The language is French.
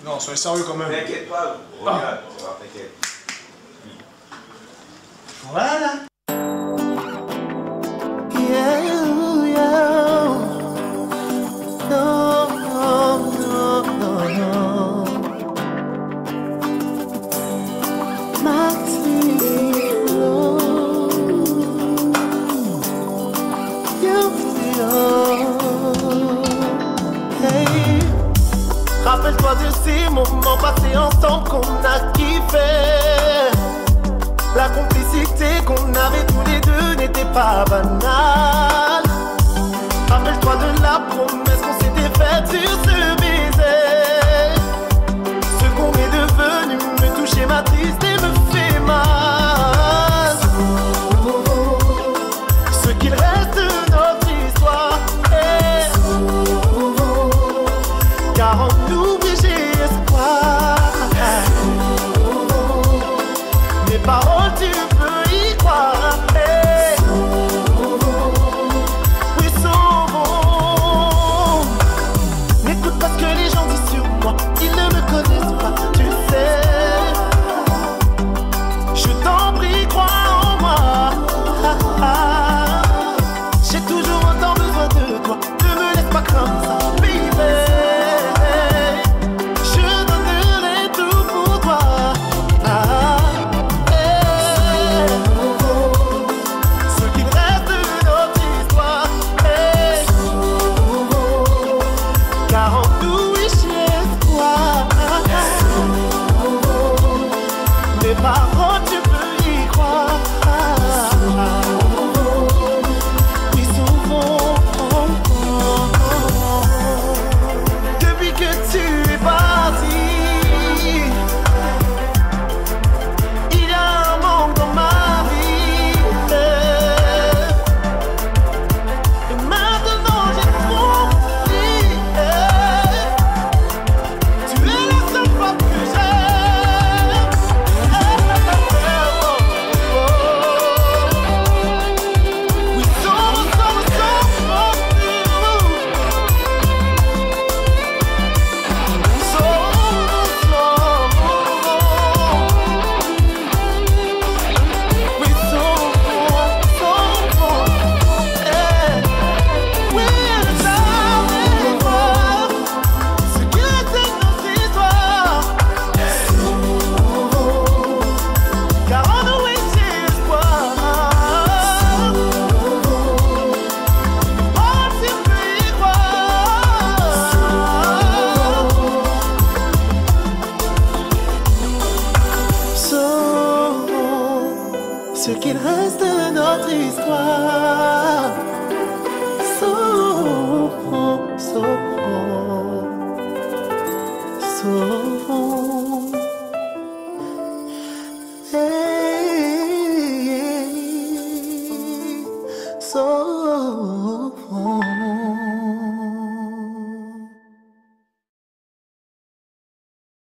Non, sois sérieux quand même. T'inquiète pas, regarde, tu vois, t'inquiète. Voilà. Yeah, yeah. No, no, no, no. Maximo, hey. Rappelle-toi de ces moments passés ensemble qu'on a kiffé. La complicité qu'on avait tous les deux n'était pas banale. Rappelle-toi de la promesse qu'on s'était faite sur ce baiser. Ce qu'on est devenu me touche et m'attriste et me fait mal. Ce qu'il reste de notre histoire est car en nous j'ai espoir. Mes paroles tu peux y croire. Oui, sauvons. N'écoute pas ce que les gens disent sur moi, ils ne me connaissent pas, tu sais. Je t'en prie, crois en moi. J'ai toujours autant besoin de toi, ne me laisse pas comme ça, baby. Je donnerai tout pour toi. Ce qu'il reste de notre histoire est car en nous oui j'ai espoir. Mes paroles tu peux y croire. Oui, souvent. Depuis que tu es parti, il y a un manque dans ma vie. Et maintenant j'ai compris. Tu es la seule femme que j'aime. Oui, somos ce qu'il reste de notre histoire. Sauvons, sauvons, sauvons. Hey, sauvons.